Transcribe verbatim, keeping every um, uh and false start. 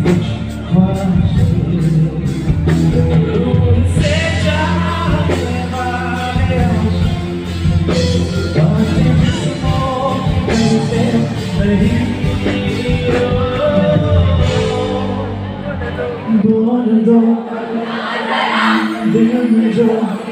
कुछ ख्वाहिश तुमसे चाहने वाले बातें जिस्मों करते नहीं बोल दो दिल में जो